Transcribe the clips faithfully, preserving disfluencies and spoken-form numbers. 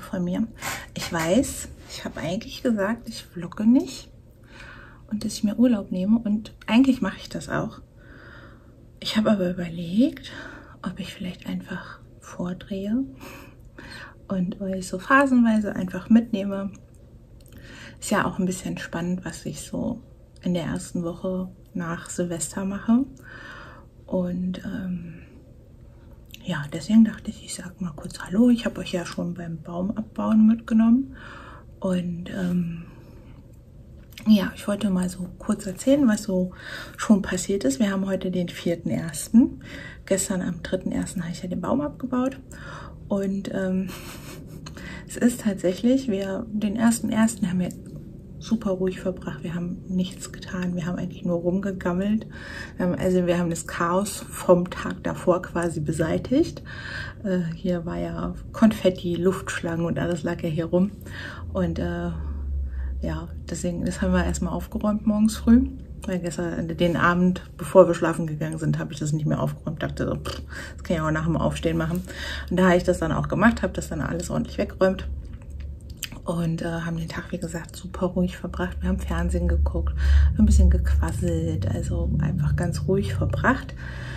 von mir. Ich weiß, ich habe eigentlich gesagt, ich vlogge nicht und dass ich mir Urlaub nehme und eigentlich mache ich das auch. Ich habe aber überlegt, ob ich vielleicht einfach vordrehe und euch so phasenweise einfach mitnehme. Ist ja auch ein bisschen spannend, was ich so in der ersten Woche nach Silvester mache. Und ähm, ja, deswegen dachte ich, ich sage mal kurz Hallo. Ich habe euch ja schon beim Baumabbauen mitgenommen. Und ähm, ja, ich wollte mal so kurz erzählen, was so schon passiert ist. Wir haben heute den vierten ersten Gestern am dritten ersten habe ich ja den Baum abgebaut. Und ähm, es ist tatsächlich, wir den ersten ersten haben wir super ruhig verbracht. Wir haben nichts getan. Wir haben eigentlich nur rumgegammelt. Wir haben, also wir haben das Chaos vom Tag davor quasi beseitigt. Äh, hier war ja Konfetti, Luftschlangen und alles lag ja hier rum. Und äh, ja, deswegen, das haben wir erstmal aufgeräumt morgens früh. Weil gestern, den Abend, bevor wir schlafen gegangen sind, habe ich das nicht mehr aufgeräumt. Dachte so, pff, das kann ich auch nach dem Aufstehen machen. Und da habe ich das dann auch gemacht, habe das dann alles ordentlich weggeräumt. Und äh, haben den Tag, wie gesagt, super ruhig verbracht. Wir haben Fernsehen geguckt, ein bisschen gequasselt, also einfach ganz ruhig verbracht.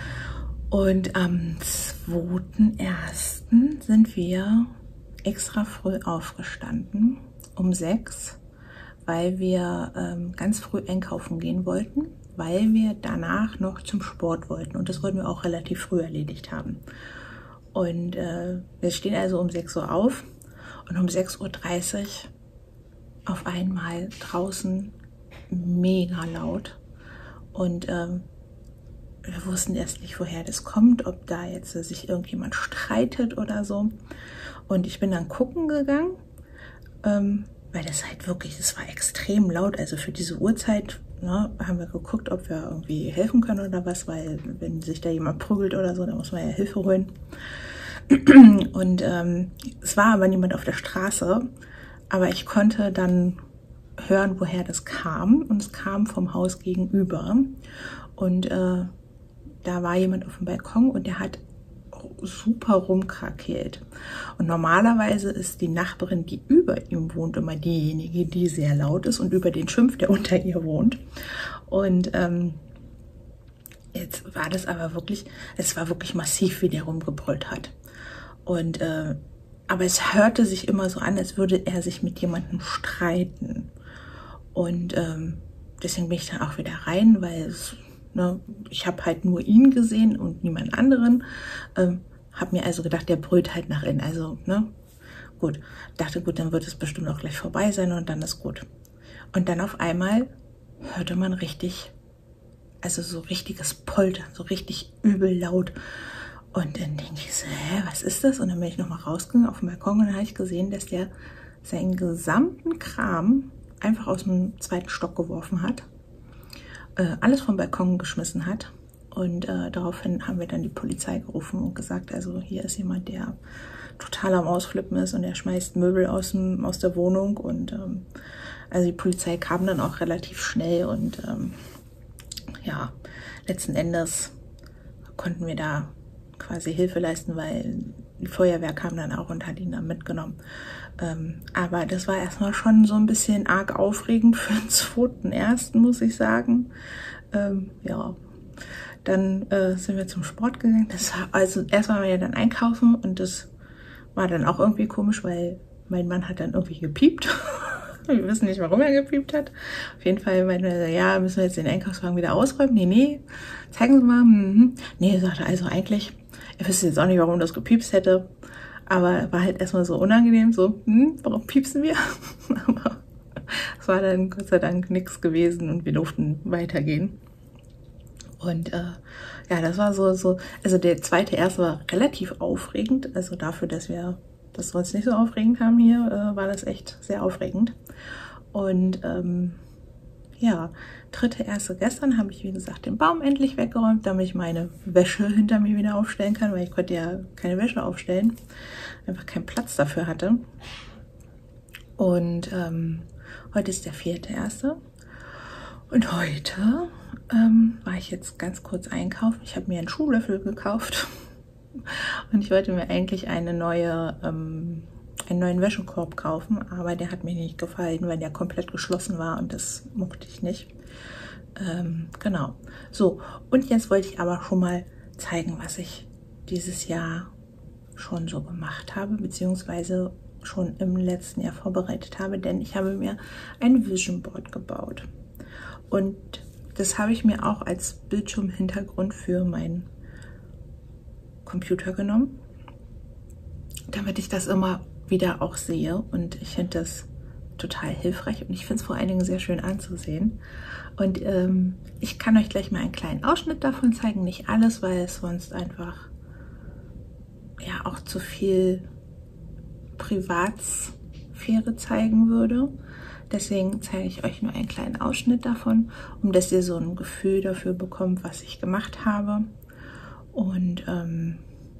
Und am zweiten ersten sind wir extra früh aufgestanden, um sechs, weil wir ähm, ganz früh einkaufen gehen wollten, weil wir danach noch zum Sport wollten. Und das wollten wir auch relativ früh erledigt haben. Und äh, wir stehen also um sechs Uhr auf. Und um sechs Uhr dreißig auf einmal draußen mega laut. Und ähm, wir wussten erst nicht, woher das kommt, ob da jetzt äh, sich irgendjemand streitet oder so. Und ich bin dann gucken gegangen, ähm, weil das halt wirklich, das war extrem laut. Also für diese Uhrzeit, ne, haben wir geguckt, ob wir irgendwie helfen können oder was, weil wenn sich da jemand prügelt oder so, dann muss man ja Hilfe holen. Und ähm, es war aber niemand auf der Straße, aber ich konnte dann hören, woher das kam. Und es kam vom Haus gegenüber. Und äh, da war jemand auf dem Balkon und der hat super rumkrakeelt. Und normalerweise ist die Nachbarin, die über ihm wohnt, immer diejenige, die sehr laut ist und über den schimpft, der unter ihr wohnt. Und ähm, jetzt war das aber wirklich, es war wirklich massiv, wie der rumgebrüllt hat. Und, äh, aber es hörte sich immer so an, als würde er sich mit jemandem streiten. Und ähm, deswegen bin ich dann auch wieder rein, weil es, ne, ich habe halt nur ihn gesehen und niemand anderen. Ähm, habe mir also gedacht, der brüllt halt nach innen. Also, ne, gut. Dachte, gut, dann wird es bestimmt auch gleich vorbei sein und dann ist gut. Und dann auf einmal hörte man richtig, also so richtiges Poltern, so richtig übel laut. Und dann denke ich so, hä, was ist das? Und dann bin ich nochmal rausgegangen auf den Balkon und dann habe ich gesehen, dass der seinen gesamten Kram einfach aus dem zweiten Stock geworfen hat, äh, alles vom Balkon geschmissen hat. Und äh, daraufhin haben wir dann die Polizei gerufen und gesagt, also hier ist jemand, der total am Ausflippen ist und der schmeißt Möbel aus, dem, aus der Wohnung. Und ähm, also die Polizei kam dann auch relativ schnell und ähm, ja, letzten Endes konnten wir da quasi Hilfe leisten, weil die Feuerwehr kam dann auch und hat ihn dann mitgenommen. Ähm, aber das war erstmal schon so ein bisschen arg aufregend für den zweiten ersten, muss ich sagen. Ähm, ja, dann äh, sind wir zum Sport gegangen. Das war, also erst waren wir ja dann einkaufen und das war dann auch irgendwie komisch, weil mein Mann hat dann irgendwie gepiept. Wir wissen nicht, warum er gepiept hat. Auf jeden Fall meinte er, ja, müssen wir jetzt den Einkaufswagen wieder ausräumen? Nee, nee, zeigen Sie mal. Mhm. Nee, er sagte, also eigentlich, er wüsste jetzt auch nicht, warum das gepiepst hätte. Aber war halt erstmal so unangenehm, so, hm, warum piepsen wir? Aber es war dann Gott sei Dank nichts gewesen und wir durften weitergehen. Und äh, ja, das war so, so, also der zweite erste war relativ aufregend. Also dafür, dass wir das sonst nicht so aufregend haben hier, äh, war das echt sehr aufregend. Und ähm, ja, dritte erste gestern habe ich, wie gesagt, den Baum endlich weggeräumt, damit ich meine Wäsche hinter mir wieder aufstellen kann, weil ich konnte ja keine Wäsche aufstellen, einfach keinen Platz dafür hatte. Und ähm, heute ist der vierte erste Und heute ähm, war ich jetzt ganz kurz einkaufen. Ich habe mir einen Schuhlöffel gekauft und ich wollte mir eigentlich eine neue ähm, einen neuen Wäschekorb kaufen, aber der hat mir nicht gefallen, weil der komplett geschlossen war und das mochte ich nicht. Ähm, genau. So, und jetzt wollte ich aber schon mal zeigen, was ich dieses Jahr schon so gemacht habe, beziehungsweise schon im letzten Jahr vorbereitet habe, denn ich habe mir ein Vision Board gebaut. Und das habe ich mir auch als Bildschirmhintergrund für meinen Computer genommen, damit ich das immer wieder auch sehe. Und ich finde das total hilfreich und ich finde es vor allen Dingen sehr schön anzusehen. Und ähm, ich kann euch gleich mal einen kleinen Ausschnitt davon zeigen. Nicht alles, weil es sonst einfach ja auch zu viel Privatsphäre zeigen würde. Deswegen zeige ich euch nur einen kleinen Ausschnitt davon, um dass ihr so ein Gefühl dafür bekommt, was ich gemacht habe. Und ähm,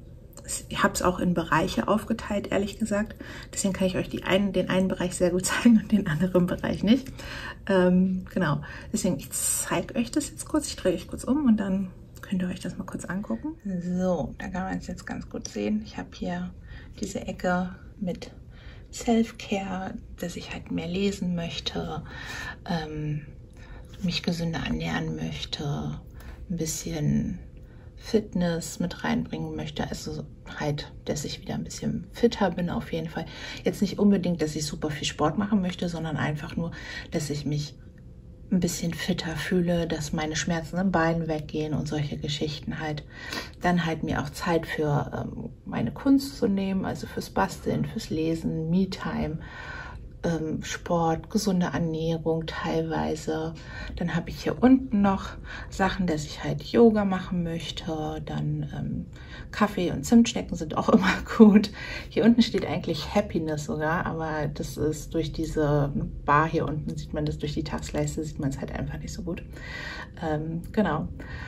ich habe es auch in Bereiche aufgeteilt, ehrlich gesagt. Deswegen kann ich euch die einen, den einen Bereich sehr gut zeigen und den anderen Bereich nicht. Ähm, genau, deswegen ich zeige euch das jetzt kurz. Ich drehe euch kurz um und dann könnt ihr euch das mal kurz angucken. So, da kann man es jetzt ganz gut sehen. Ich habe hier diese Ecke mit Self-Care, dass ich halt mehr lesen möchte, ähm, mich gesünder ernähren möchte, ein bisschen Fitness mit reinbringen möchte, also halt, dass ich wieder ein bisschen fitter bin auf jeden Fall. Jetzt nicht unbedingt, dass ich super viel Sport machen möchte, sondern einfach nur, dass ich mich ein bisschen fitter fühle, dass meine Schmerzen im Bein weggehen und solche Geschichten halt. Dann halt mir auch Zeit für ähm, meine Kunst zu nehmen, also fürs Basteln, fürs Lesen, Me-Time, ähm, Sport, gesunde Ernährung teilweise. Dann habe ich hier unten noch Sachen, dass ich halt Yoga machen möchte. Dann ähm, Kaffee und Zimtschnecken sind auch immer gut. Hier unten steht eigentlich Happiness sogar, aber das ist durch diese Bar hier unten, sieht man das durch die Tagsleiste, sieht man es halt einfach nicht so gut. Ähm, genau.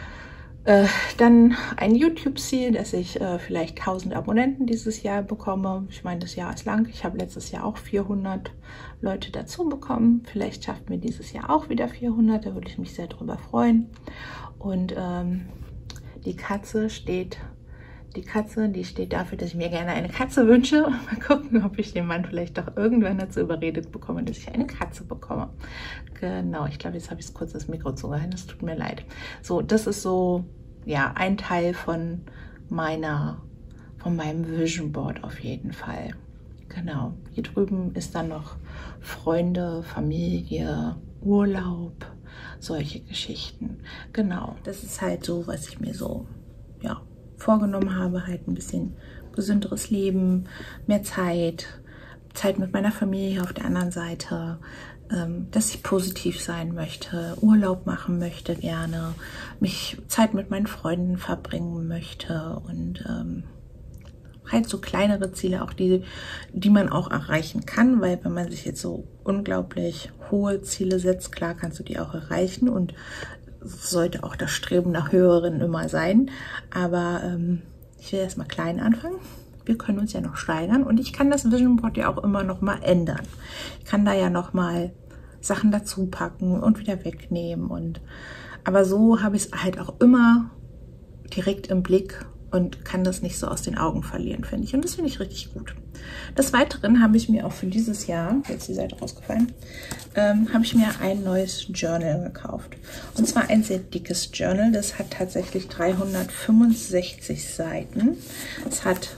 Äh, dann ein YouTube-Ziel, dass ich äh, vielleicht tausend Abonnenten dieses Jahr bekomme. Ich meine, das Jahr ist lang. Ich habe letztes Jahr auch vierhundert Leute dazu bekommen. Vielleicht schafft mir dieses Jahr auch wieder vierhundert. Da würde ich mich sehr drüber freuen. Und ähm, die Katze steht, die Katze, die steht dafür, dass ich mir gerne eine Katze wünsche. Mal gucken, ob ich den Mann vielleicht doch irgendwann dazu überredet bekomme, dass ich eine Katze bekomme. Genau, ich glaube, jetzt habe ich es kurz das Mikro zugehalten. Das tut mir leid. So, das ist so, ja, ein Teil von meiner, von meinem Vision Board auf jeden Fall. Genau, hier drüben ist dann noch Freunde, Familie, Urlaub, solche Geschichten. Genau, das ist halt so, was ich mir so, ja, vorgenommen habe, halt ein bisschen gesünderes Leben, mehr Zeit, Zeit mit meiner Familie auf der anderen Seite, ähm, dass ich positiv sein möchte, Urlaub machen möchte gerne, mich Zeit mit meinen Freunden verbringen möchte und ähm, halt so kleinere Ziele, auch die, die man auch erreichen kann, weil wenn man sich jetzt so unglaublich hohe Ziele setzt, klar kannst du die auch erreichen und sollte auch das Streben nach höheren immer sein, aber ähm, ich will erstmal klein anfangen. Wir können uns ja noch steigern und ich kann das Vision Board ja auch immer noch mal ändern. Ich kann da ja noch mal Sachen dazu packen und wieder wegnehmen und aber so habe ich es halt auch immer direkt im Blick und kann das nicht so aus den Augen verlieren, finde ich. Und das finde ich richtig gut. Des Weiteren habe ich mir auch für dieses Jahr, jetzt die Seite rausgefallen, ähm, habe ich mir ein neues Journal gekauft. Und zwar ein sehr dickes Journal. Das hat tatsächlich dreihundertfünfundsechzig Seiten. Es hat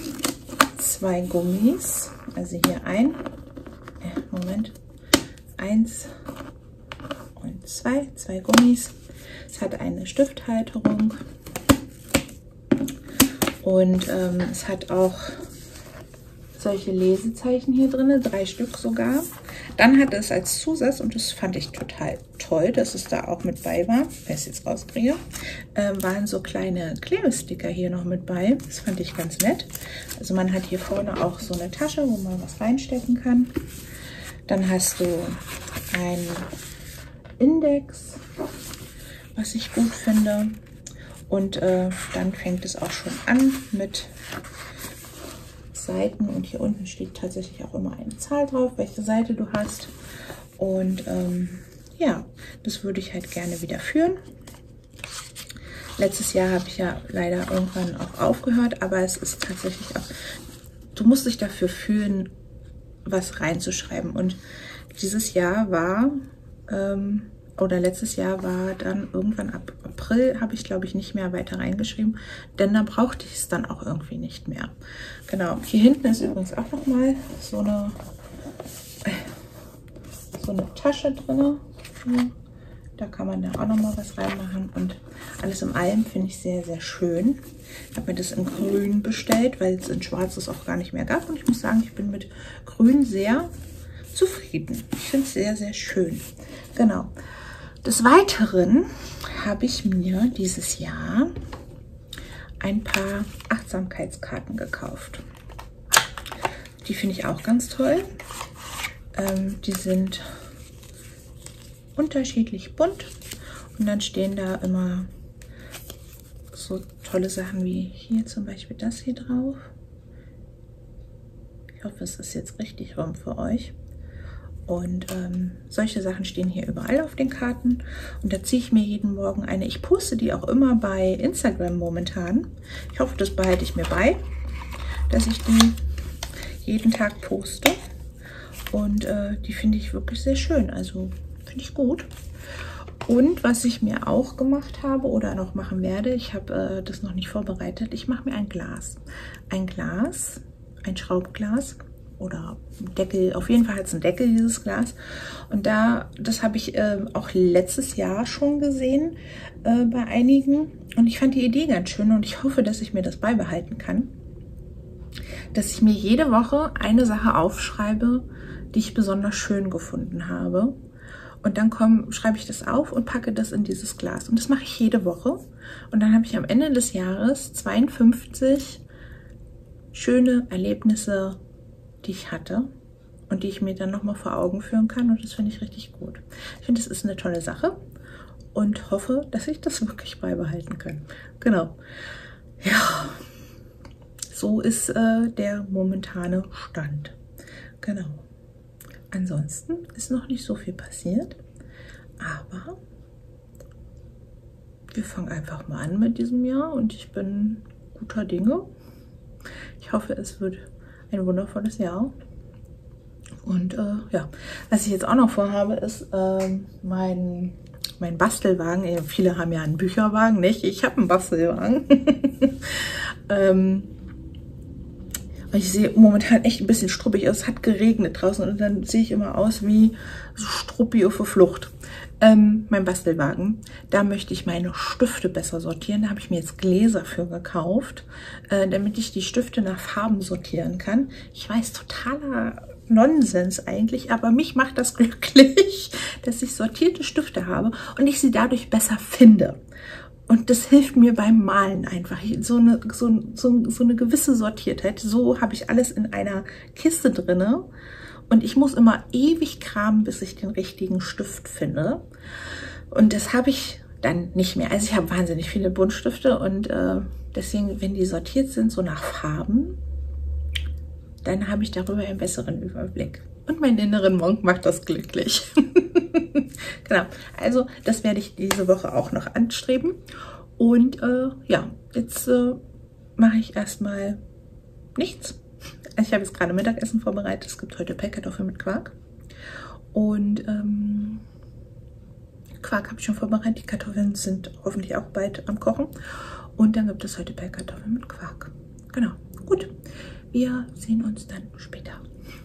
zwei Gummis, also hier ein, äh, Moment, eins und zwei, zwei Gummis. Es hat eine Stifthalterung. Und ähm, es hat auch solche Lesezeichen hier drin, drei Stück sogar. Dann hat es als Zusatz, und das fand ich total toll, dass es da auch mit bei war, wenn ich es jetzt rauskriege, äh, waren so kleine Klebesticker hier noch mit bei. Das fand ich ganz nett. Also man hat hier vorne auch so eine Tasche, wo man was reinstecken kann. Dann hast du einen Index, was ich gut finde. Und äh, dann fängt es auch schon an mit Seiten. Und hier unten steht tatsächlich auch immer eine Zahl drauf, welche Seite du hast. Und ähm, ja, das würde ich halt gerne wieder führen. Letztes Jahr habe ich ja leider irgendwann auch aufgehört, aber es ist tatsächlich auch du musst dich dafür fühlen, was reinzuschreiben. Und dieses Jahr war, ähm, oder letztes Jahr war dann irgendwann ab April, habe ich glaube ich nicht mehr weiter reingeschrieben, denn da brauchte ich es dann auch irgendwie nicht mehr. Genau, hier hinten ist übrigens auch nochmal so eine, so eine Tasche drin. Da kann man da auch nochmal was reinmachen und alles in allem finde ich sehr, sehr schön. Ich habe mir das in Grün bestellt, weil es in Schwarz es auch gar nicht mehr gab und ich muss sagen, ich bin mit Grün sehr zufrieden. Ich finde es sehr, sehr schön. Genau. Des Weiteren habe ich mir dieses Jahr ein paar Achtsamkeitskarten gekauft. Die finde ich auch ganz toll. Ähm, die sind unterschiedlich bunt und dann stehen da immer so tolle Sachen wie hier zum Beispiel das hier drauf. Ich hoffe, es ist jetzt richtig rum für euch. Und ähm, solche Sachen stehen hier überall auf den Karten und da ziehe ich mir jeden Morgen eine. Ich poste die auch immer bei Instagram momentan. Ich hoffe, das behalte ich mir bei, dass ich die jeden Tag poste und äh, die finde ich wirklich sehr schön, also finde ich gut. Und was ich mir auch gemacht habe oder noch machen werde, ich habe äh, das noch nicht vorbereitet, ich mache mir ein Glas. Ein Glas, ein Schraubglas oder Deckel, auf jeden Fall hat es einen Deckel, dieses Glas. Und da, das habe ich äh, auch letztes Jahr schon gesehen äh, bei einigen. Und ich fand die Idee ganz schön und ich hoffe, dass ich mir das beibehalten kann. Dass ich mir jede Woche eine Sache aufschreibe, die ich besonders schön gefunden habe. Und dann komm, schreibe ich das auf und packe das in dieses Glas. Und das mache ich jede Woche. Und dann habe ich am Ende des Jahres zweiundfünfzig schöne Erlebnisse, die ich hatte und die ich mir dann nochmal vor Augen führen kann. Und das finde ich richtig gut. Ich finde, das ist eine tolle Sache und hoffe, dass ich das wirklich beibehalten kann. Genau. Ja, so ist äh, der momentane Stand. Genau. Ansonsten ist noch nicht so viel passiert, aber wir fangen einfach mal an mit diesem Jahr und ich bin guter Dinge. Ich hoffe, es wird ein wundervolles Jahr. Und äh, ja, was ich jetzt auch noch vorhabe, ist äh, mein, mein Bastelwagen. Ja, viele haben ja einen Bücherwagen, nicht? Ich habe einen Bastelwagen. ähm, Ich sehe momentan echt ein bisschen struppig aus. Es hat geregnet draußen und dann sehe ich immer aus wie so Struppi auf der Flucht. Ähm, mein Bastelwagen, da möchte ich meine Stifte besser sortieren. Da habe ich mir jetzt Gläser für gekauft, äh, damit ich die Stifte nach Farben sortieren kann. Ich weiß, totaler Nonsens eigentlich, aber mich macht das glücklich, dass ich sortierte Stifte habe und ich sie dadurch besser finde. Und das hilft mir beim Malen einfach. So eine, so, so, so eine gewisse Sortiertheit. So habe ich alles in einer Kiste drinne. Und ich muss immer ewig kramen, bis ich den richtigen Stift finde. Und das habe ich dann nicht mehr. Also ich habe wahnsinnig viele Buntstifte. Und äh, deswegen, wenn die sortiert sind, so nach Farben, dann habe ich darüber einen besseren Überblick. Und meinen inneren Monk macht das glücklich. Genau, also das werde ich diese Woche auch noch anstreben. Und äh, ja, jetzt äh, mache ich erstmal nichts. Ich habe jetzt gerade Mittagessen vorbereitet. Es gibt heute Pellkartoffeln mit Quark. Und ähm, Quark habe ich schon vorbereitet. Die Kartoffeln sind hoffentlich auch bald am Kochen. Und dann gibt es heute Pellkartoffeln mit Quark. Genau, gut. Wir sehen uns dann später.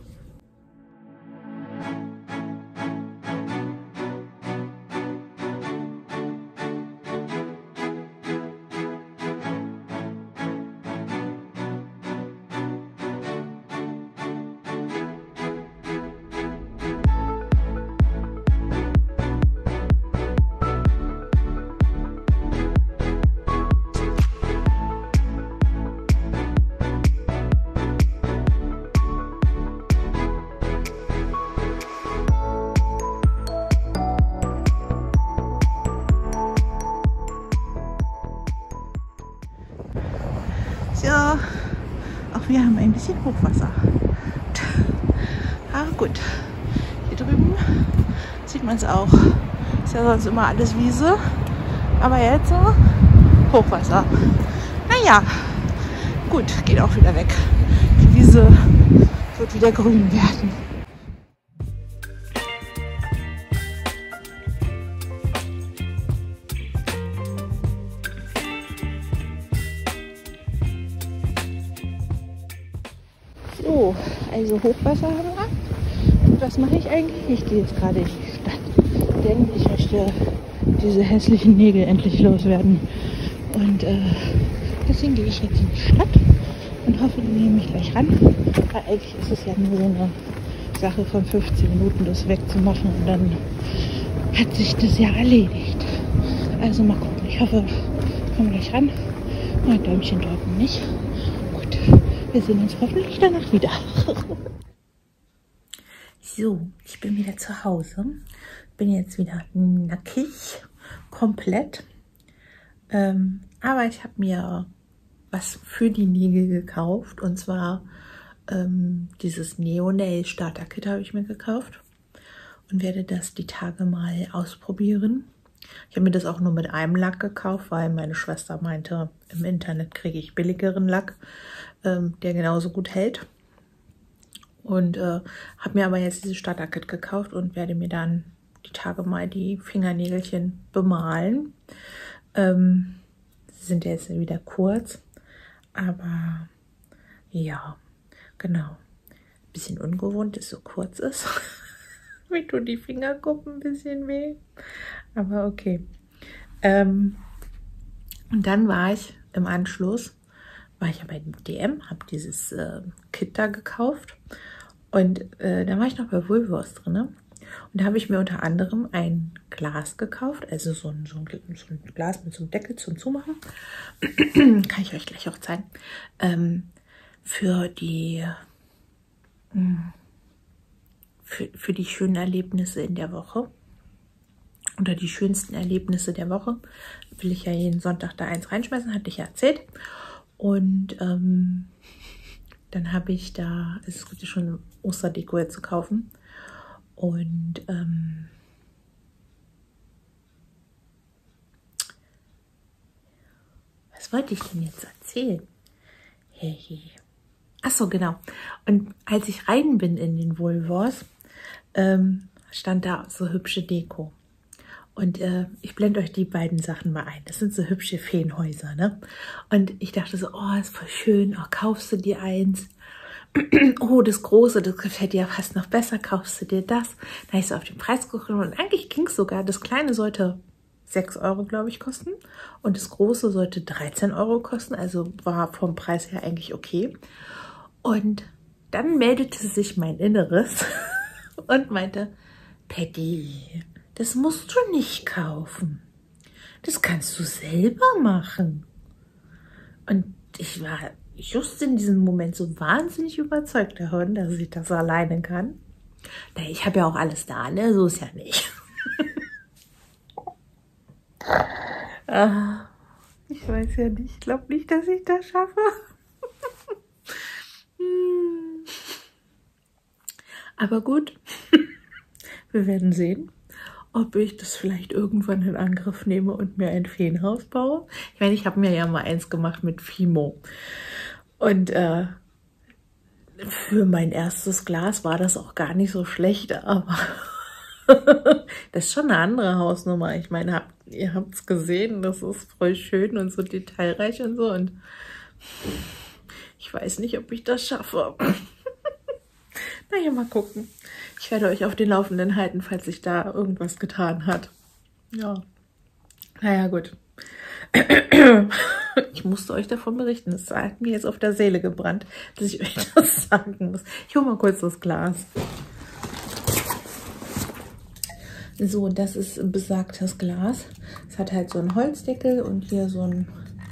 So, auch wir haben ein bisschen Hochwasser. Ah, gut. Hier drüben sieht man es auch. Ist ja sonst immer alles Wiese. Aber jetzt so Hochwasser. Naja, gut, geht auch wieder weg. Wiese wird wieder grün werden. So, also Hochwasser haben wir. Und was mache ich eigentlich? Ich gehe jetzt gerade in die Stadt, denn ich möchte diese hässlichen Nägel endlich loswerden. Und äh, deswegen gehe ich jetzt in die Stadt und hoffe, die nehmen mich gleich ran. Weil eigentlich ist es ja nur so eine Sache von fünfzehn Minuten, das wegzumachen und dann hat sich das ja erledigt. Also mal gucken. Ich hoffe, ich komme gleich ran. Mein Däumchen drücken nicht. Gut, wir sehen uns hoffentlich danach wieder. So, ich bin wieder zu Hause. Bin jetzt wieder nackig, komplett. Ähm, aber ich habe mir was für die Nägel gekauft. Und zwar ähm, dieses Neo-Nail Starter Kit habe ich mir gekauft. Und werde das die Tage mal ausprobieren. Ich habe mir das auch nur mit einem Lack gekauft, weil meine Schwester meinte, im Internet kriege ich billigeren Lack, ähm, der genauso gut hält. Und äh, habe mir aber jetzt dieses Starter Kit gekauft und werde mir dann die Tage mal die Fingernägelchen bemalen. Ähm, sie sind ja jetzt wieder kurz, aber ja, genau. Bisschen ungewohnt, dass es so kurz ist. Mir tun die Fingerkuppen ein bisschen weh, aber okay. Ähm, und dann war ich im Anschluss, war ich ja bei D M, habe dieses äh, Kit da gekauft. Und äh, da war ich noch bei Woolworths drin. Und da habe ich mir unter anderem ein Glas gekauft. Also so ein, so, ein, so ein Glas mit so einem Deckel zum Zumachen. Kann ich euch gleich auch zeigen. Ähm, für die mh, für, für die schönen Erlebnisse in der Woche. Oder die schönsten Erlebnisse der Woche. Will ich ja jeden Sonntag da eins reinschmeißen, hatte ich ja erzählt. Und ähm, dann habe ich da, es gibt ja schon Osterdeko jetzt zu kaufen. Und ähm, was wollte ich denn jetzt erzählen? Hey, hey. Ach so, genau. Und als ich rein bin in den Woolworths, ähm, stand da so hübsche Deko. Und äh, ich blende euch die beiden Sachen mal ein. Das sind so hübsche Feenhäuser, ne? Und ich dachte so, oh, ist voll schön. Oh, kaufst du dir eins? Oh, das Große, das gefällt dir ja fast noch besser. Kaufst du dir das? Da habe ich so auf den Preis geguckt. Und eigentlich ging es sogar. Das Kleine sollte sechs Euro, glaube ich, kosten. Und das Große sollte dreizehn Euro kosten. Also war vom Preis her eigentlich okay. Und dann meldete sich mein Inneres und meinte, Patty, das musst du nicht kaufen. Das kannst du selber machen. Und ich war just in diesem Moment so wahnsinnig überzeugt davon, dass ich das alleine kann. Ich habe ja auch alles da, ne? So ist ja nicht. ah, ich weiß ja nicht. Ich glaube nicht, dass ich das schaffe. hm. Aber gut, wir werden sehen, ob ich das vielleicht irgendwann in Angriff nehme und mir ein Feenhaus baue. Ich meine, ich habe mir ja mal eins gemacht mit Fimo. Und äh, für mein erstes Glas war das auch gar nicht so schlecht, aber das ist schon eine andere Hausnummer. Ich meine, habt, ihr habt es gesehen, das ist voll schön und so detailreich und so. Und ich weiß nicht, ob ich das schaffe. Naja, mal gucken. Ich werde euch auf den Laufenden halten, falls sich da irgendwas getan hat. Ja. Naja, gut. Ich musste euch davon berichten. Es hat mir jetzt auf der Seele gebrannt, dass ich euch das sagen muss. Ich hole mal kurz das Glas. So, das ist ein besagtes Glas. Es hat halt so einen Holzdeckel und hier so ein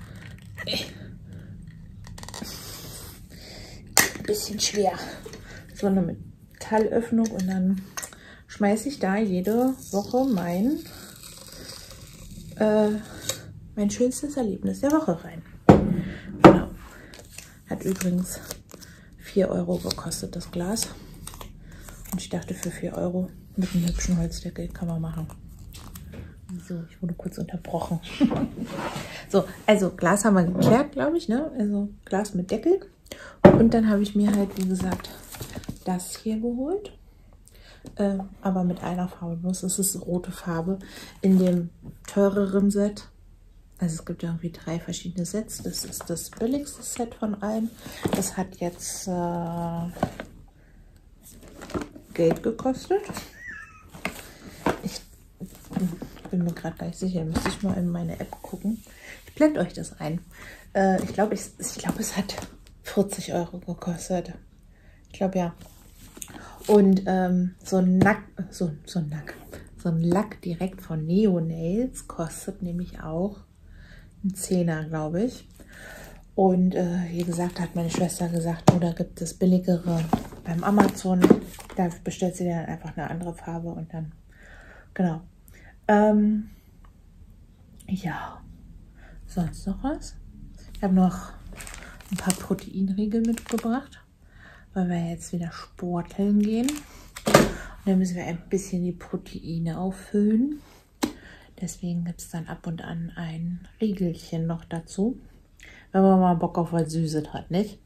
bisschen schwer. So eine Metallöffnung und dann schmeiße ich da jede Woche mein, äh, mein schönstes Erlebnis der Woche rein. Genau. Hat übrigens vier Euro gekostet, das Glas. Und ich dachte, für vier Euro mit einem hübschen Holzdeckel kann man machen. So, ich wurde kurz unterbrochen. So, also Glas haben wir geklärt, glaube ich, ne? Also Glas mit Deckel. Und dann habe ich mir halt, wie gesagt, das hier geholt. Äh, aber mit einer Farbe bloß. Das ist rote Farbe in dem teureren Set. Also es gibt irgendwie drei verschiedene Sets. Das ist das billigste Set von allen. Das hat jetzt äh, Geld gekostet. Ich bin mir gerade gar nicht sicher. Müsste ich mal in meine App gucken. Ich blende euch das ein. Äh, ich glaube, ich, ich glaub, es hat vierzig Euro gekostet. Ich glaube, ja. Und ähm, so ein Lack, so, so ein Lack, so ein Lack direkt von Neo Nails kostet nämlich auch einen Zehner, glaube ich. Und äh, wie gesagt, hat meine Schwester gesagt, oder gibt es billigere beim Amazon. Da bestellt sie dann einfach eine andere Farbe und dann, genau. Ähm, ja, sonst noch was? Ich habe noch ein paar Proteinriegel mitgebracht, weil wir jetzt wieder sporteln gehen. Und dann müssen wir ein bisschen die Proteine auffüllen. Deswegen gibt es dann ab und an ein Riegelchen noch dazu, wenn man mal Bock auf was Süßes hat, nicht?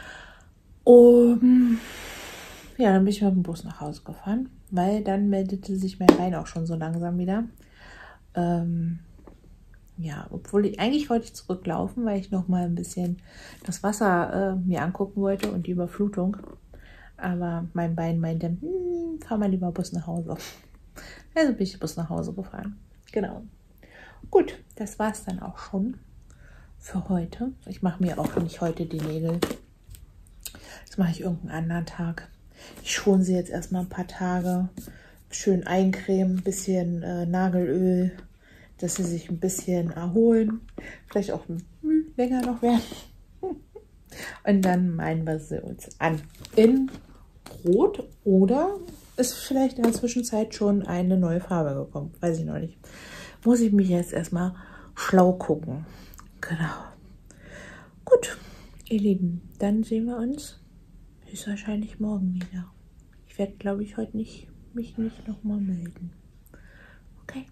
Um, ja, dann bin ich mit dem Bus nach Hause gefahren, weil dann meldete sich mein Bein auch schon so langsam wieder. Ähm, ja, obwohl ich, eigentlich wollte ich zurücklaufen, weil ich noch mal ein bisschen das Wasser äh, mir angucken wollte und die Überflutung. Aber mein Bein meinte, hm, fahr mal lieber Bus nach Hause. Also bin ich Bus nach Hause gefahren. Genau. Gut, das war es dann auch schon für heute. Ich mache mir auch nicht heute die Nägel. Das mache ich irgendeinen anderen Tag. Ich schone sie jetzt erstmal ein paar Tage. Schön eincremen, ein bisschen äh, Nagelöl, dass sie sich ein bisschen erholen. Vielleicht auch hm, länger noch werden. Und dann malen wir sie uns an. In Rot oder ist vielleicht in der Zwischenzeit schon eine neue Farbe gekommen. Weiß ich noch nicht. Muss ich mich jetzt erstmal schlau gucken. Genau. Gut, ihr Lieben, dann sehen wir uns höchstwahrscheinlich morgen wieder. Ich werde, glaube ich, heute nicht, mich nicht nochmal melden. Okay.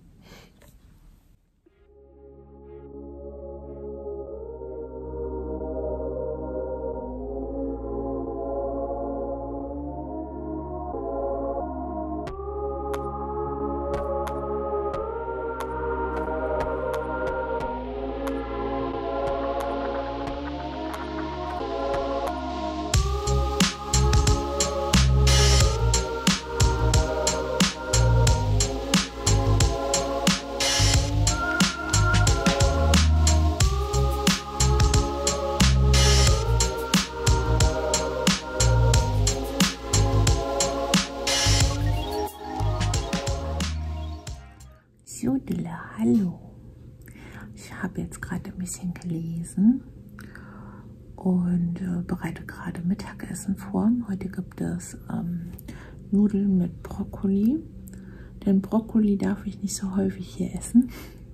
Jodele, hallo. Ich habe jetzt gerade ein bisschen gelesen und äh, bereite gerade Mittagessen vor. Heute gibt es ähm, Nudeln mit Brokkoli. Denn Brokkoli darf ich nicht so häufig hier essen.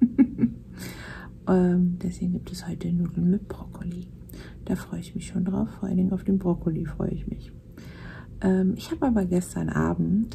ähm, deswegen gibt es heute Nudeln mit Brokkoli. Da freue ich mich schon drauf. Vor allen Dingen auf den Brokkoli freue ich mich. Ähm, ich habe aber gestern Abend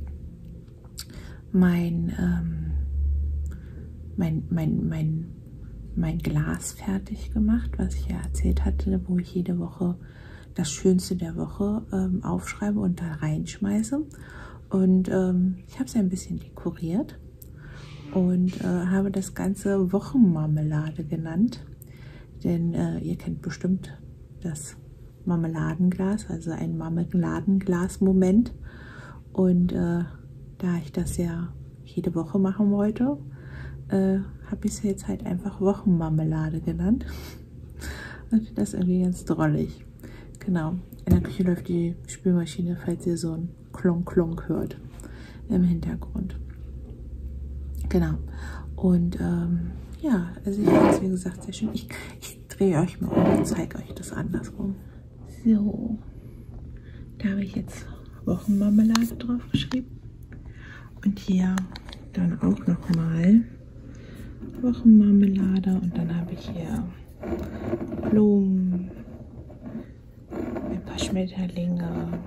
mein... Ähm, Mein, mein, mein, mein Glas fertig gemacht, was ich ja erzählt hatte, wo ich jede Woche das Schönste der Woche ähm, aufschreibe und da reinschmeiße. Und ähm, ich habe es ein bisschen dekoriert und äh, habe das Ganze Wochenmarmelade genannt. Denn äh, ihr kennt bestimmt das Marmeladenglas, also ein Marmeladenglas-Moment. Und äh, da ich das ja jede Woche machen wollte, Äh, habe ich es jetzt halt einfach Wochenmarmelade genannt. Und das ist irgendwie ganz drollig. Genau. In der Küche läuft die Spülmaschine, falls ihr so ein Klonk-Klonk hört im Hintergrund. Genau. Und ähm, ja, also ich finde es wie gesagt sehr schön. Ich, ich drehe euch mal um und zeige euch das andersrum. So. Da habe ich jetzt Wochenmarmelade drauf geschrieben. Und hier dann auch nochmal Wochenmarmelade und dann habe ich hier Blumen, ein paar Schmetterlinge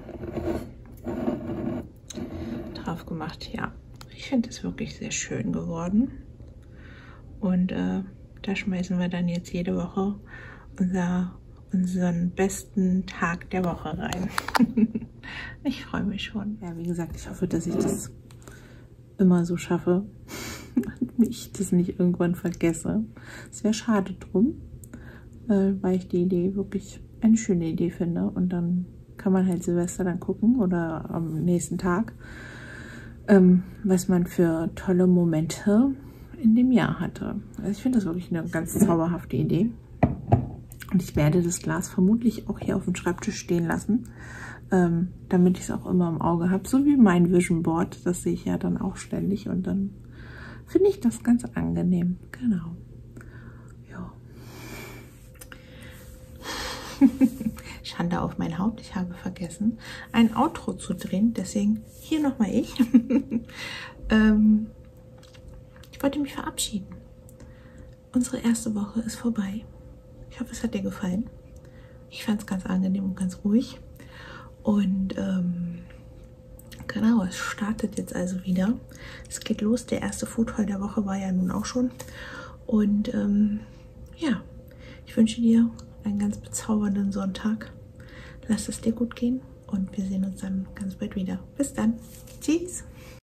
drauf gemacht. Ja, ich finde es wirklich sehr schön geworden. Und äh, da schmeißen wir dann jetzt jede Woche unser unseren besten Tag der Woche rein. Ich freue mich schon. Ja, wie gesagt, ich hoffe, dass ich das immer so schaffe und mich das nicht irgendwann vergesse. Es wäre schade drum, äh, weil ich die Idee wirklich eine schöne Idee finde. Und dann kann man halt Silvester dann gucken oder am nächsten Tag, ähm, was man für tolle Momente in dem Jahr hatte. Also ich finde das wirklich eine ganz zauberhafte Idee. Und ich werde das Glas vermutlich auch hier auf dem Schreibtisch stehen lassen, ähm, damit ich es auch immer im Auge habe. So wie mein Vision Board, das sehe ich ja dann auch ständig. Und dann finde ich das ganz angenehm. Genau. Ja. Schande auf mein Haupt. Ich habe vergessen, ein Outro zu drehen. Deswegen hier nochmal ich. ähm, ich wollte mich verabschieden. Unsere erste Woche ist vorbei. Ich hoffe, es hat dir gefallen. Ich fand es ganz angenehm und ganz ruhig. Und ähm, genau, es startet jetzt also wieder. Es geht los. Der erste Food Haul der Woche war ja nun auch schon. Und ähm, ja, ich wünsche dir einen ganz bezaubernden Sonntag. Lass es dir gut gehen und wir sehen uns dann ganz bald wieder. Bis dann. Tschüss.